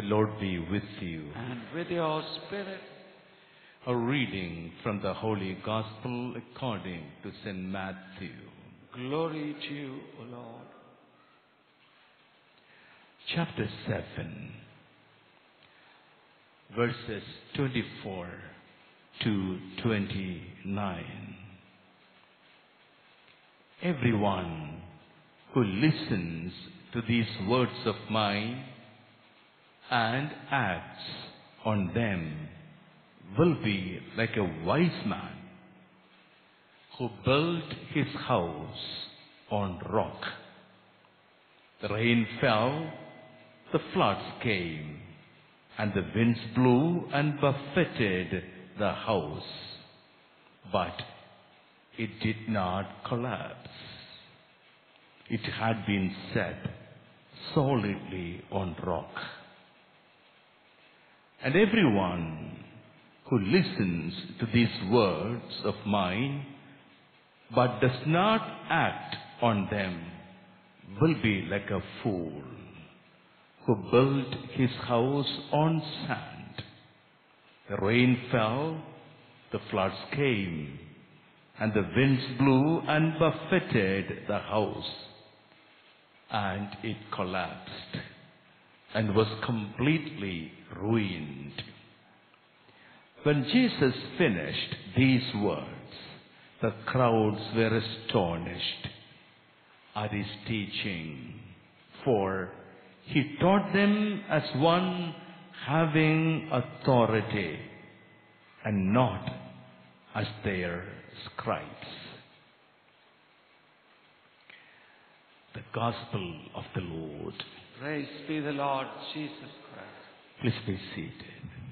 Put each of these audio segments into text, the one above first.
The Lord be with you. And with your spirit. A reading from the Holy Gospel according to St. Matthew. Glory to you, O Lord. Chapter 7, verses 24 to 29. Everyone who listens to these words of mine and acts on them will be like a wise man who built his house on rock. The rain fell, the floods came, and the winds blew and buffeted the house, but it did not collapse. It had been set solidly on rock. And everyone who listens to these words of mine but does not act on them will be like a fool who built his house on sand. The rain fell, the floods came, and the winds blew and buffeted the house, and it collapsed and was completely ruined. When Jesus finished these words, the crowds were astonished at his teaching, for he taught them as one having authority and not as their scribes. The Gospel of the Lord. Praise be the Lord Jesus Christ. Please be seated.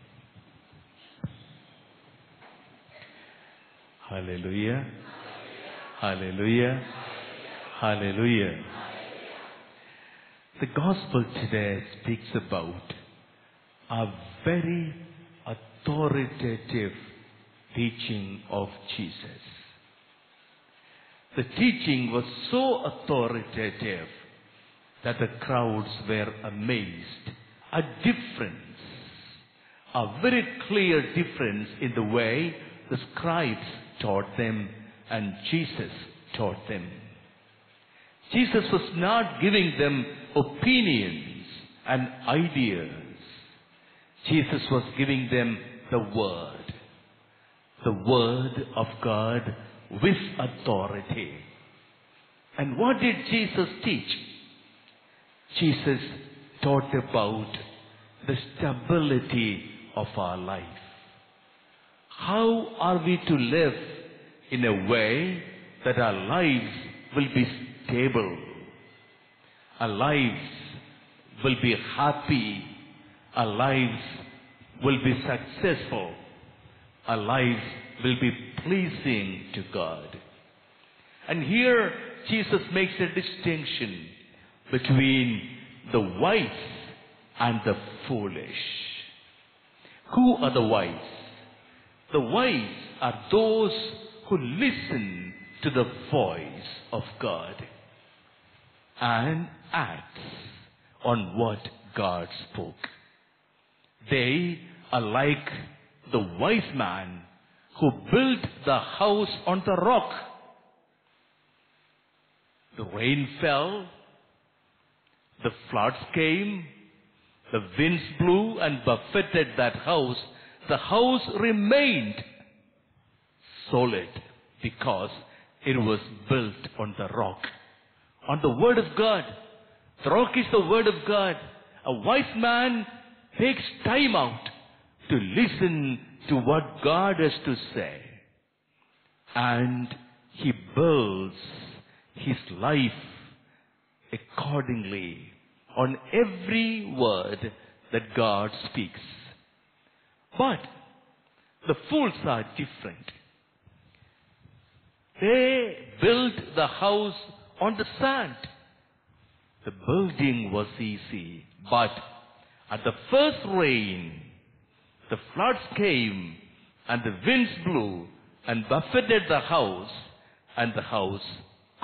Hallelujah. Hallelujah. Hallelujah. The Gospel today speaks about a very authoritative teaching of Jesus. The teaching was so authoritative that the crowds were amazed. A difference, a very clear difference in the way the scribes taught them and Jesus taught them. Jesus was not giving them opinions and ideas. Jesus was giving them the Word of God with authority. And what did Jesus teach? Jesus taught about the stability of our life. How are we to live in a way that our lives will be stable? Our lives will be happy. Our lives will be successful. Our lives will be pleasing to God. And here Jesus makes a distinction between the wise and the foolish. Who are the wise? The wise are those who listen to the voice of God and act on what God spoke. They are like the wise man who built the house on the rock. The rain fell, the floods came, the winds blew and buffeted that house. The house remained solid because it was built on the rock, on the Word of God. The rock is the Word of God. A wise man takes time out to listen to what God has to say. And he builds his life accordingly on every word that God speaks. But the fools are different. They built the house on the sand. The building was easy, but at the first rain, the floods came and the winds blew and buffeted the house, and the house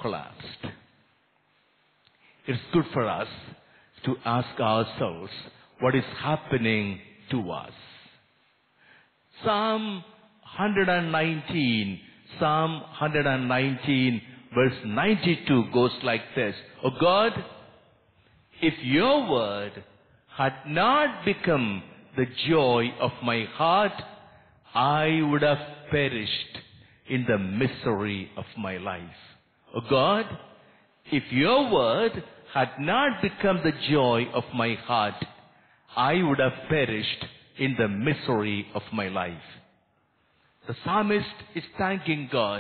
collapsed. It's good for us to ask ourselves, what is happening to us. Psalm 119 verse 92 goes like this. O God, if your word had not become the joy of my heart, I would have perished in the misery of my life. O God, if your word had not become the joy of my heart, I would have perished in the misery of my life. The psalmist is thanking God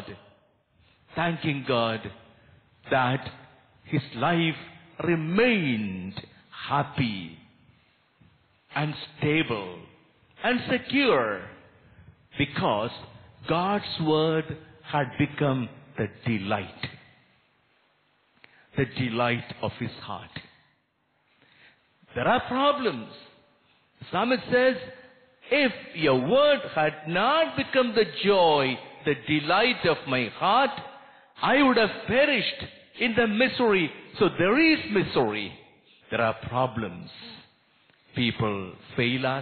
that his life remained happy and stable and secure because God's word had become the delight of his heart. There are problems. The psalmist says, if your word had not become the joy, the delight of my heart, I would have perished in the misery. So there is misery. There are problems. People fail us.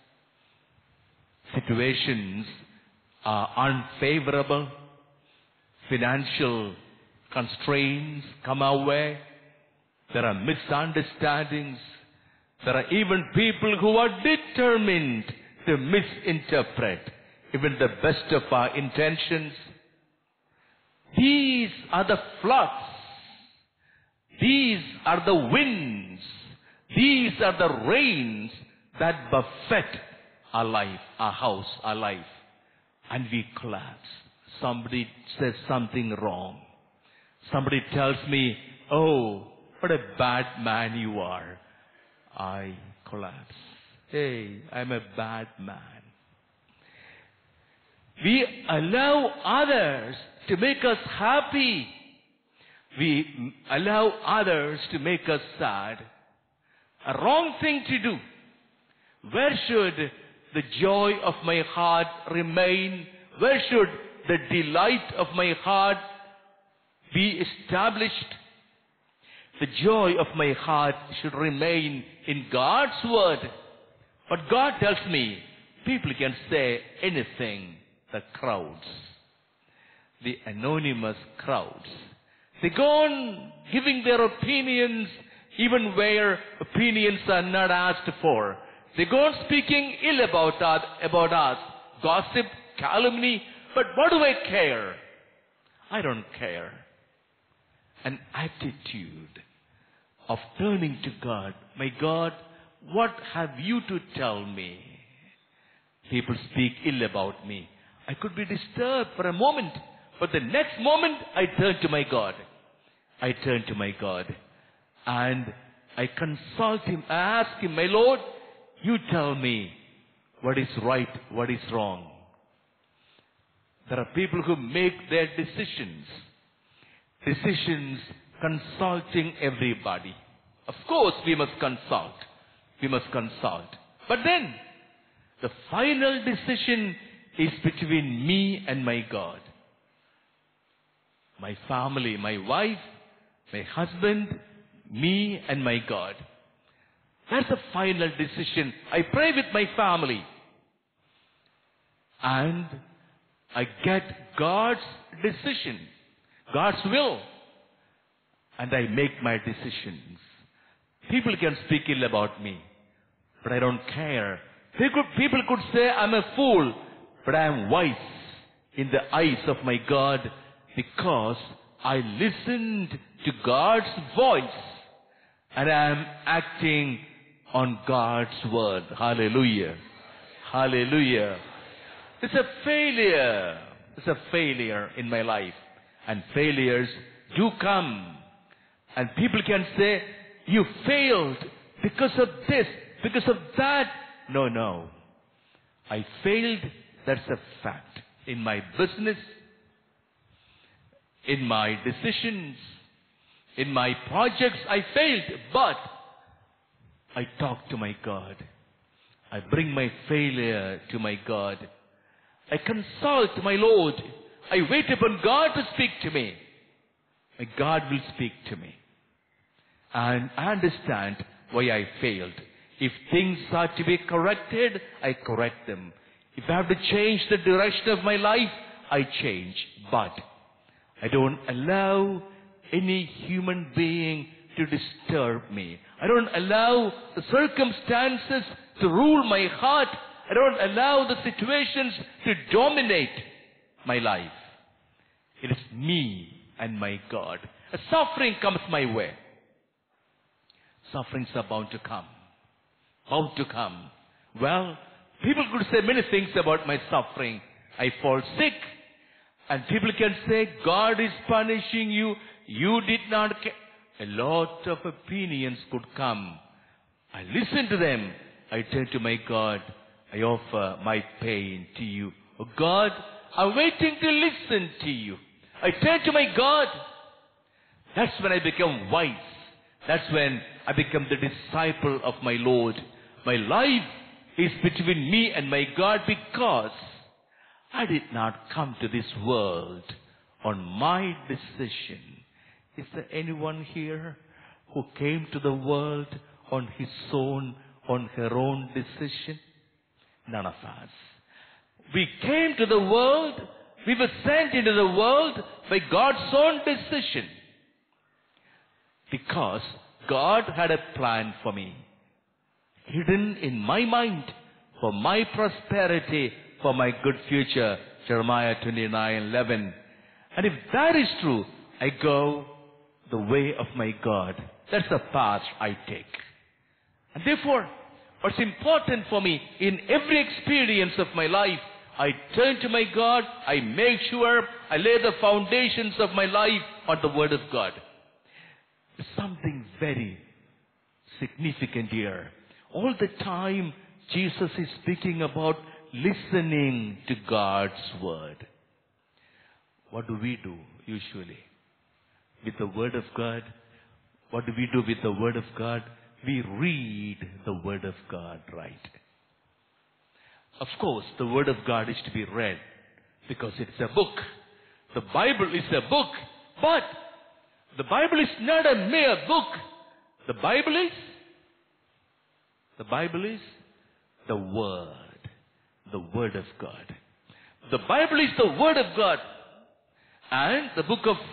Situations are unfavorable. Financial constraints come our way. There are misunderstandings. There are even people who are determined to misinterpret even the best of our intentions. These are the floods. These are the winds. These are the rains that buffet our life, our house, our life. And we collapse. Somebody says something wrong. Somebody tells me, oh, what a bad man you are. I collapse. Hey, I'm a bad man. We allow others to make us happy. We allow others to make us sad. A wrong thing to do. Where should the joy of my heart remain? Where should the delight of my heart be established? The joy of my heart should remain in God's word. But God tells me, people can say anything. The crowds, the anonymous crowds, they go on giving their opinions even where opinions are not asked for. They go on speaking ill about us, gossip, calumny. But what do I care? I don't care. An attitude of turning to God. My God, what have you to tell me? People speak ill about me. I could be disturbed for a moment, but the next moment I turn to my God. I turn to my God and I consult Him. I ask Him, my Lord, you tell me what is right, what is wrong. There are people who make their decisions consulting everybody. Of course, we must consult. But then, the final decision is between me and my God. My family, my wife, my husband, me and my God. That's the final decision. I pray with my family. And I get God's decision, God's will. And I make my decisions. People can speak ill about me, but I don't care. People could say I'm a fool, but I am wise in the eyes of my God because I listened to God's voice and I am acting on God's word. Hallelujah. Hallelujah. It's a failure. It's a failure in my life. And failures do come. And people can say, you failed because of this, because of that. No. I failed, that's a fact. In my business, in my decisions, in my projects, I failed. But I talk to my God. I bring my failure to my God. I consult my Lord. I wait upon God to speak to me. My God will speak to me. And I understand why I failed. If things are to be corrected, I correct them. If I have to change the direction of my life, I change. But I don't allow any human being to disturb me. I don't allow the circumstances to rule my heart. I don't allow the situations to dominate my life. It is me and my God. A suffering comes my way. Sufferings are bound to come. Bound to come. Well, people could say many things about my suffering. I fall sick. And people can say, God is punishing you. You did not care. A lot of opinions could come. I listen to them. I turn to my God. I offer my pain to you. Oh God, I'm waiting to listen to you. I turn to my God. That's when I become wise. That's when I become the disciple of my Lord. My life is between me and my God because I did not come to this world on my decision. Is there anyone here who came to the world on his own, on her own decision? None of us. We came to the world, we were sent into the world by God's own decision. Because God had a plan for me, hidden in my mind, for my prosperity, for my good future. Jeremiah 29:11. And if that is true, I go the way of my God. That's the path I take. And therefore, what's important for me in every experience of my life, I turn to my God, I make sure I lay the foundations of my life on the Word of God. There's something very significant here. All the time, Jesus is speaking about listening to God's Word. What do we do usually with the Word of God? What do we do with the Word of God? We read the Word of God, right? Of course, the Word of God is to be read because it's a book. The Bible is a book, but the Bible is not a mere book. The Bible is the Word of God. The Bible is the Word of God. And the book of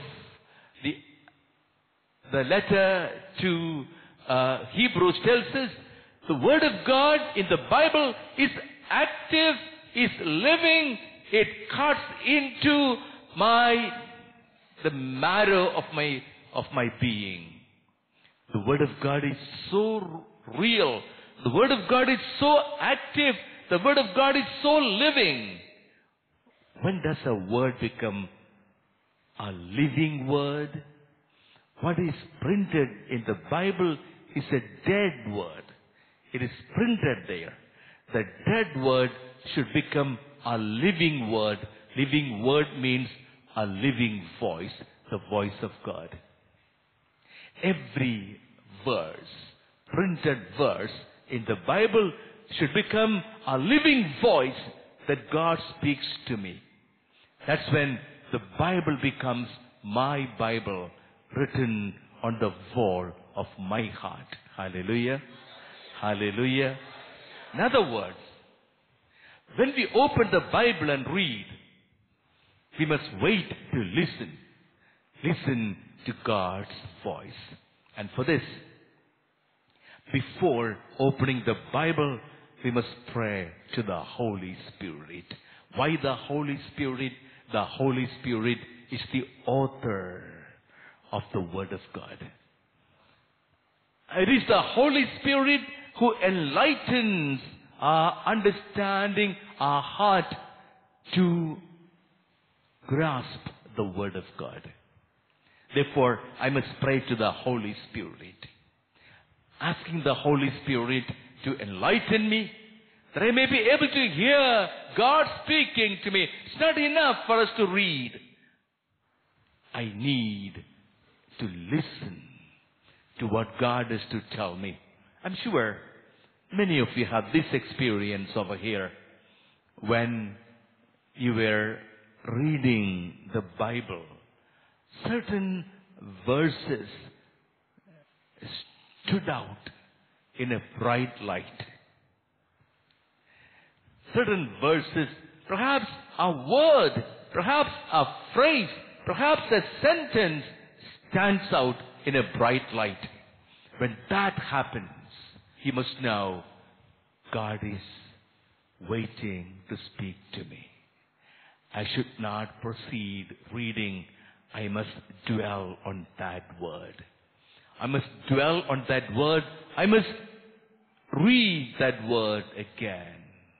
the letter to Hebrews tells us the Word of God in the Bible is active, is living. It cuts into the marrow of my being. The Word of God is so real. The Word of God is so active. The Word of God is so living. When does a word become a living word? What is printed in the Bible is a dead word. It is printed there. The dead word should become a living word. Living word means a living voice, the voice of God. Every verse, printed verse in the Bible should become a living voice that God speaks to me. That's when the Bible becomes my Bible, written on the wall of my heart. Hallelujah. Hallelujah. In other words, when we open the Bible and read, we must wait to listen. Listen to God's voice. And for this, before opening the Bible, we must pray to the Holy Spirit. Why the Holy Spirit? The Holy Spirit is the author of the Word of God. It is the Holy Spirit who enlightens our understanding, our heart to grasp the Word of God. Therefore, I must pray to the Holy Spirit, asking the Holy Spirit to enlighten me, that I may be able to hear God speaking to me. It's not enough for us to read. I need to listen to what God is to tell me. I'm sure many of you have this experience over here. When you were reading the Bible, certain verses stood out in a bright light. Certain verses, perhaps a word, perhaps a phrase, perhaps a sentence stands out in a bright light. When that happens, you must know God is waiting to speak to me. I should not proceed reading. I must dwell on that word. I must dwell on that word. I must read that word again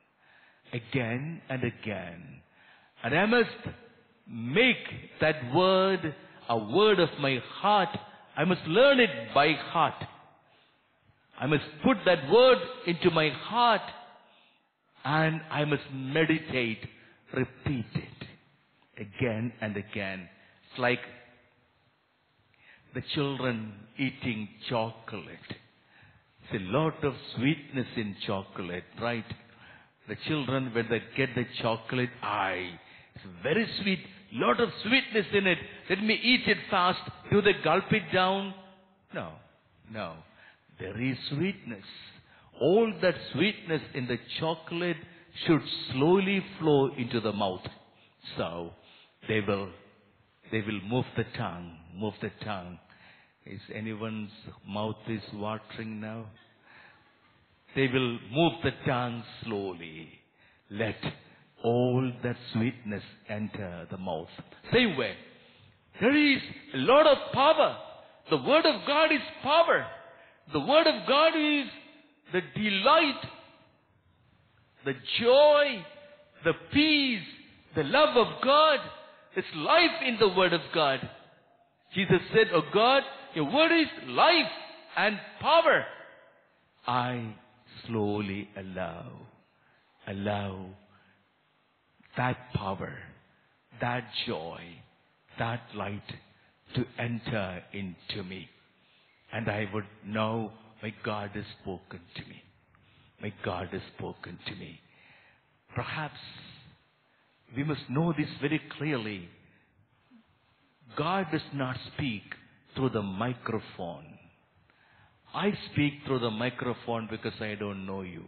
and again. And I must make that word a word of my heart. I must learn it by heart. I must put that word into my heart, and I must meditate, repeat it again and again. It's like the children eating chocolate. It's a lot of sweetness in chocolate, right? The children, when they get the chocolate, it's very sweet, lot of sweetness in it. Let me eat it fast. Do they gulp it down? No. There is sweetness. All that sweetness in the chocolate should slowly flow into the mouth. So they will move the tongue. Is anyone's mouth is watering now? They will move the tongue slowly. Let all that sweetness enter the mouth. Same way, there is a lot of power. The Word of God is power. The Word of God is the delight, the joy, the peace, the love of God. There's life in the Word of God. Jesus said, "Oh God, your Word is life and power." I slowly allow that power, that joy, that light to enter into me. And I would know my God has spoken to me. My God has spoken to me. Perhaps we must know this very clearly. God does not speak through the microphone. I speak through the microphone because I don't know you.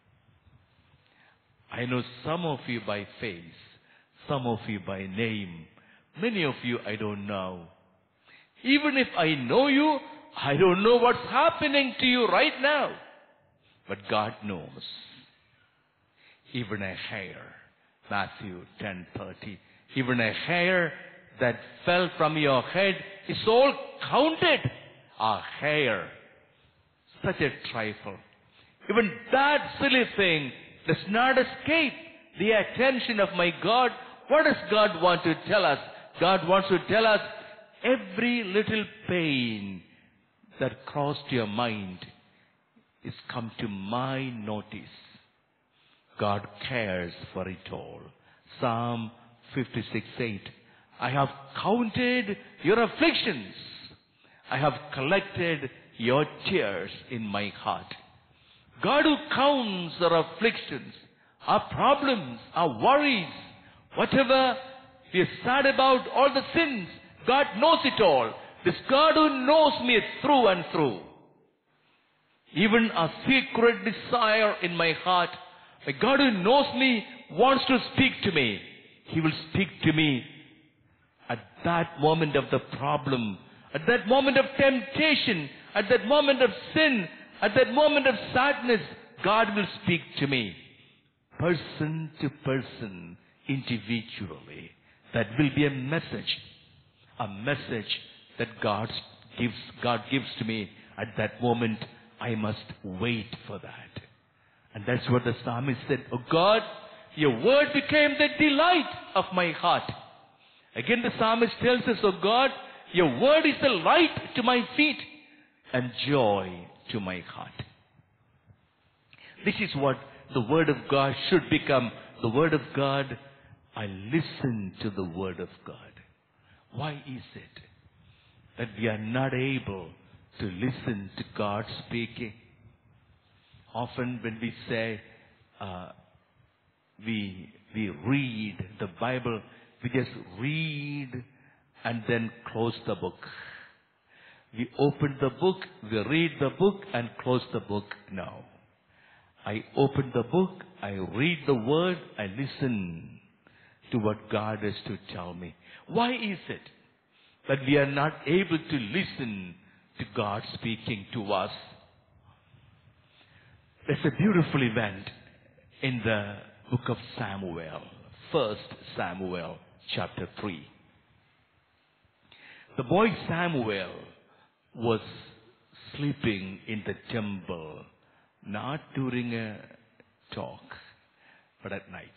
I know some of you by face, some of you by name. Many of you I don't know. Even if I know you, I don't know what's happening to you right now. But God knows. Even a hair, Matthew 10:30. Even a hair that fell from your head is all counted. A hair. Such a trifle. Even that silly thing does not escape the attention of my God. What does God want to tell us? God wants to tell us every little pain that crossed your mind is come to my notice. God cares for it all. Psalm 56:8. I have counted your afflictions. I have collected your tears in my heart. God who counts our afflictions, our problems, our worries, whatever we are sad about, all the sins, God knows it all. This God who knows me through and through. Even a secret desire in my heart, a God who knows me wants to speak to me. He will speak to me at that moment of the problem, at that moment of temptation, at that moment of sin, at that moment of sadness. God will speak to me, person to person, individually. That will be a message that God gives to me. At that moment, I must wait for that. And that's what the psalmist said. Oh God, your word became the delight of my heart. Again the psalmist tells us, oh God, your word is a light to my feet and joy to my heart. This is what the Word of God should become. The Word of God, I listen to the Word of God. Why is it that we are not able to listen to God speaking? Often when we say we read the Bible, we just read and then close the book. We open the book, we read the book and close the book. No. I open the book, I read the word, I listen to what God has to tell me. Why is it that we are not able to listen to God speaking to us? There's a beautiful event in the book of Samuel, 1 Samuel chapter 3. The boy Samuel was sleeping in the temple, not during a talk, but at night.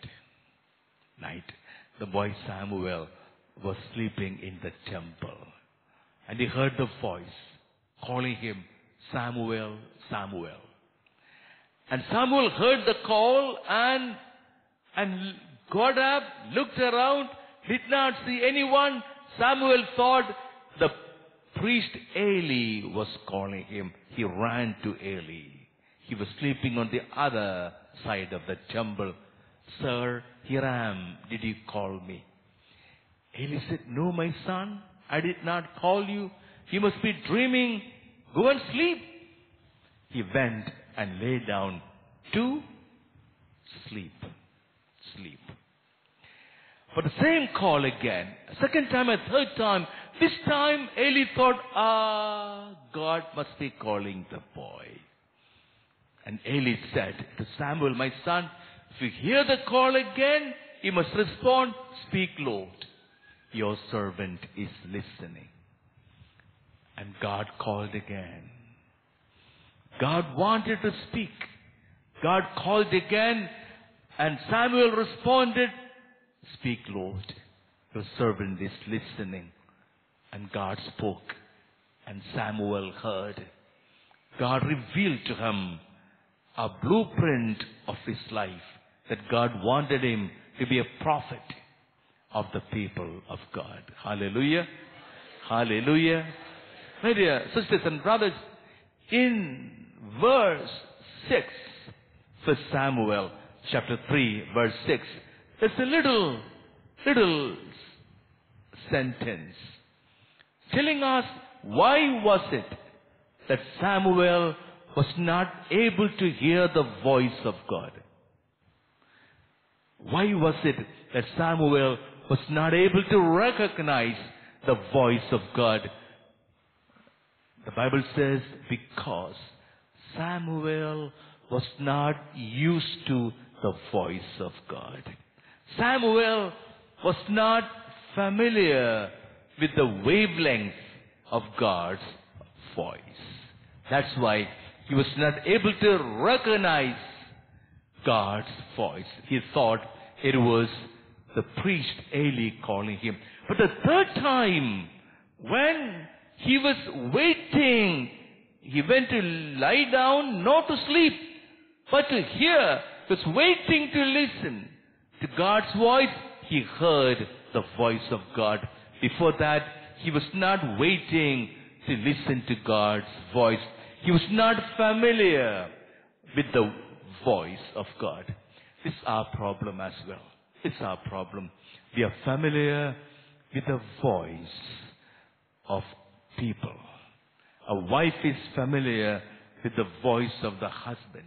The boy Samuel was sleeping in the temple. And he heard the voice calling him, Samuel, Samuel. And Samuel heard the call and got up, looked around, did not see anyone. Samuel thought the priest Eli was calling him. He ran to Eli. He was sleeping on the other side of the temple. Sir, here I am. Did you call me? Eli said, no, my son, I did not call you. You must be dreaming. Go and sleep. He went and lay down to sleep. For the same call again, second time and third time, this time Eli thought, God must be calling the boy. And Eli said to Samuel, my son, if you hear the call again, you must respond, speak, Lord. Your servant is listening. And God called again. God wanted to speak. God called again, and Samuel responded, speak, Lord. Your servant is listening. And God spoke, and Samuel heard. God revealed to him a blueprint of his life, that God wanted him to be a prophet of the people of God. Hallelujah. Hallelujah. My dear sisters and brothers, in verse 6, 1 Samuel chapter 3, verse 6, there's a little sentence telling us why was it that Samuel was not able to hear the voice of God. Why was it that Samuel was not able to recognize the voice of God? The Bible says, because Samuel was not used to the voice of God. Samuel was not familiar with the wavelength of God's voice. That's why he was not able to recognize God's voice. He thought it was the priest Eli calling him. But the third time, when he was waiting, he went to lie down, not to sleep, but to hear. He was waiting to listen to God's voice. He heard the voice of God. Before that, he was not waiting to listen to God's voice. He was not familiar with the voice of God. This is our problem as well. It's our problem. We are familiar with the voice of people. A wife is familiar with the voice of the husband.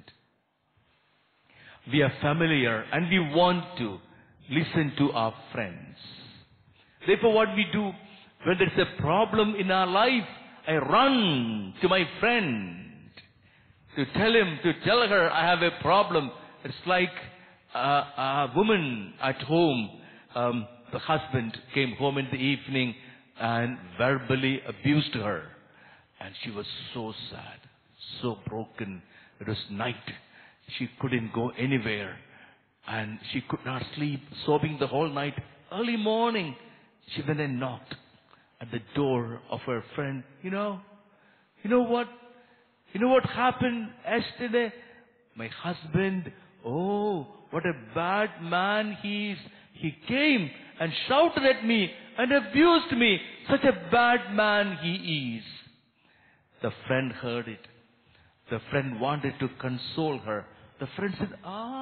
We are familiar and we want to listen to our friends. Therefore, what we do, when there's a problem in our life, I run to my friend to tell her I have a problem. It's like a woman at home. The husband came home in the evening and verbally abused her. And she was so sad, so broken. It was night. She couldn't go anywhere. And she could not sleep, sobbing the whole night. Early morning, she went and knocked at the door of her friend. You know what happened yesterday? My husband, what a bad man he is. He came and shouted at me and abused me. Such a bad man he is. The friend heard it. The friend wanted to console her. The friend said,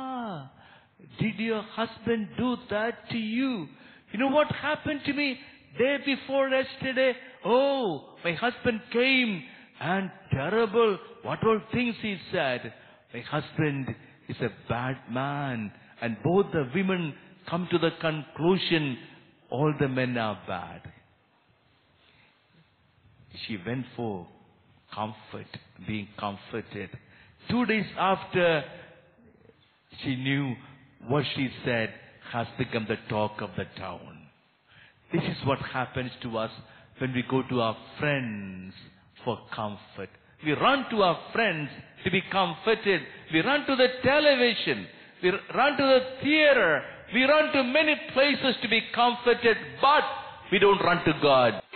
did your husband do that to you? You know what happened to me? Day before yesterday, oh, my husband came and terrible, what all things he said. My husband is a bad man. And both the women come to the conclusion, all the men are bad. She went for comfort, being comforted. 2 days after, she knew what she said has become the talk of the town. This is what happens to us when we go to our friends for comfort. We run to our friends to be comforted. We run to the television. We run to the theater. We run to many places to be comforted, but we don't run to God.